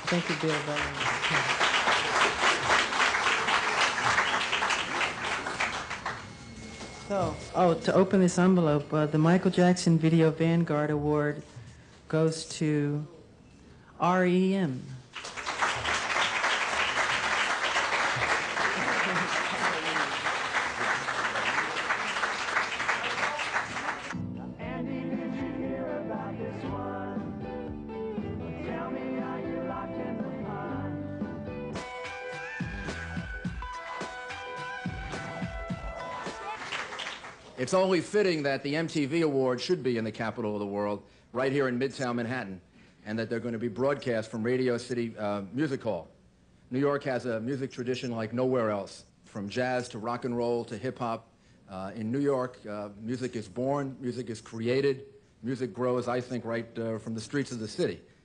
Thank you, Bill. So, to open this envelope, the Michael Jackson Video Vanguard Award goes to REM. It's only fitting that the MTV Award should be in the capital of the world, right here in Midtown Manhattan, and that they're going to be broadcast from Radio City Music Hall. New York has a music tradition like nowhere else, from jazz to rock and roll to hip-hop. In New York, music is born, music is created, music grows, I think, right from the streets of the city.